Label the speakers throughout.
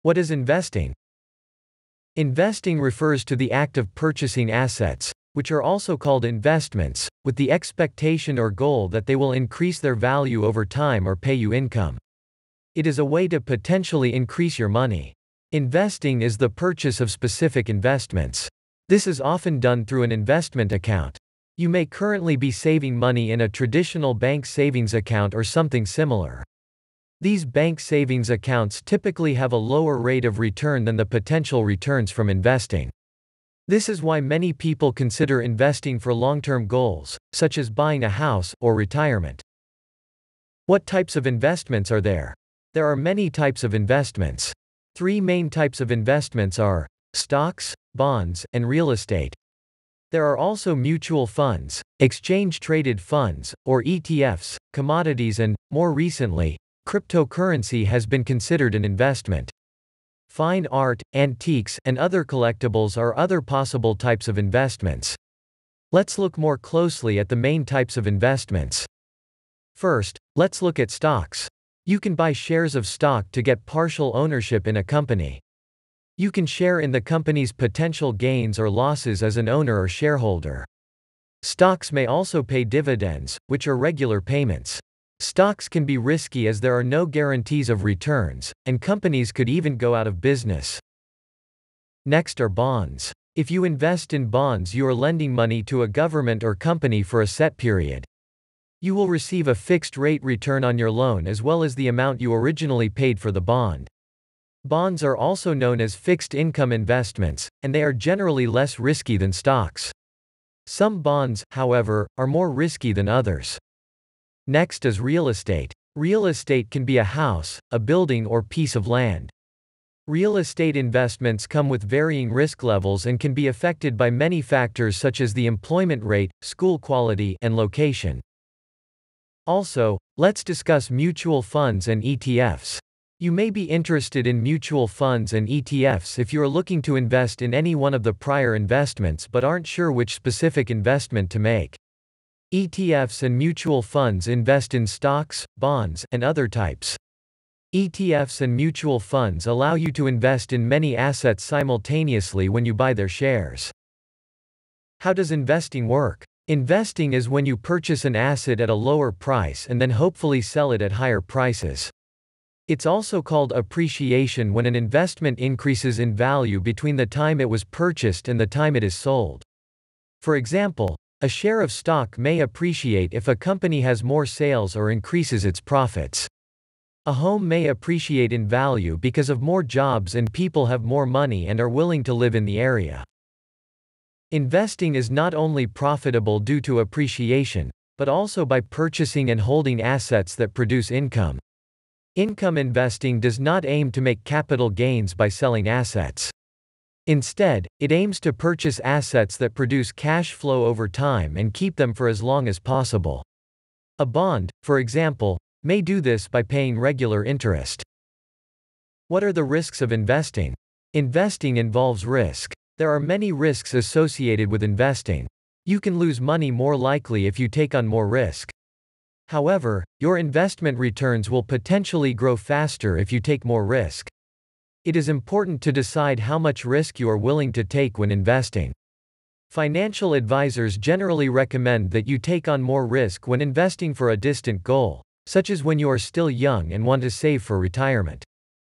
Speaker 1: What is investing? Investing refers to the act of purchasing assets, which are also called investments, with the expectation or goal that they will increase their value over time or pay you income. It is a way to potentially increase your money. Investing is the purchase of specific investments. This is often done through an investment account. You may currently be saving money in a traditional bank savings account or something similar. These bank savings accounts typically have a lower rate of return than the potential returns from investing. This is why many people consider investing for long-term goals, such as buying a house or retirement. What types of investments are there? There are many types of investments. Three main types of investments are stocks, bonds, and real estate. There are also mutual funds, exchange-traded funds, or ETFs, commodities, and, more recently, cryptocurrency has been considered an investment. Fine art, antiques, and other collectibles are other possible types of investments. Let's look more closely at the main types of investments. First, let's look at stocks. You can buy shares of stock to get partial ownership in a company. You can share in the company's potential gains or losses as an owner or shareholder. Stocks may also pay dividends, which are regular payments. Stocks can be risky as there are no guarantees of returns, and companies could even go out of business. Next are bonds. If you invest in bonds, you are lending money to a government or company for a set period. You will receive a fixed rate return on your loan as well as the amount you originally paid for the bond. Bonds are also known as fixed income investments, and they are generally less risky than stocks. Some bonds, however, are more risky than others. Next is real estate. Real estate can be a house, a building, or piece of land. Real estate investments come with varying risk levels and can be affected by many factors such as the employment rate, school quality, and location. Also, let's discuss mutual funds and ETFs. You may be interested in mutual funds and ETFs if you are looking to invest in any one of the prior investments but aren't sure which specific investment to make. ETFs and mutual funds invest in stocks, bonds, and other types. ETFs and mutual funds allow you to invest in many assets simultaneously when you buy their shares. How does investing work? Investing is when you purchase an asset at a lower price and then hopefully sell it at higher prices. It's also called appreciation when an investment increases in value between the time it was purchased and the time it is sold. For example, a share of stock may appreciate if a company has more sales or increases its profits. A home may appreciate in value because of more jobs and people have more money and are willing to live in the area. Investing is not only profitable due to appreciation, but also by purchasing and holding assets that produce income. Income investing does not aim to make capital gains by selling assets. Instead, it aims to purchase assets that produce cash flow over time and keep them for as long as possible. A bond, for example, may do this by paying regular interest. What are the risks of investing? Investing involves risk. There are many risks associated with investing. You can lose money more likely if you take on more risk. However, your investment returns will potentially grow faster if you take more risk. It is important to decide how much risk you are willing to take when investing. Financial advisors generally recommend that you take on more risk when investing for a distant goal, such as when you are still young and want to save for retirement.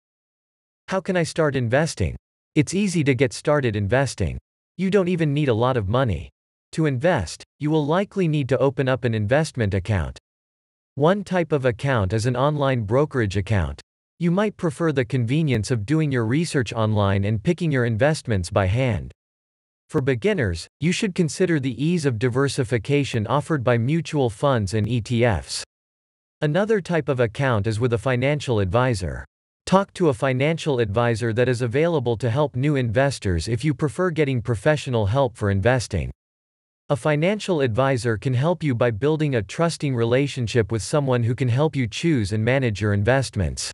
Speaker 1: How can I start investing? It's easy to get started investing. You don't even need a lot of money. To invest, you will likely need to open up an investment account. One type of account is an online brokerage account. You might prefer the convenience of doing your research online and picking your investments by hand. For beginners, you should consider the ease of diversification offered by mutual funds and ETFs. Another type of account is with a financial advisor. Talk to a financial advisor that is available to help new investors if you prefer getting professional help for investing. A financial advisor can help you by building a trusting relationship with someone who can help you choose and manage your investments.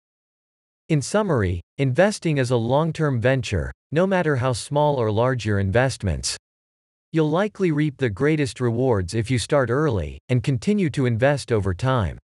Speaker 1: In summary, investing is a long-term venture, no matter how small or large your investments. You'll likely reap the greatest rewards if you start early and continue to invest over time.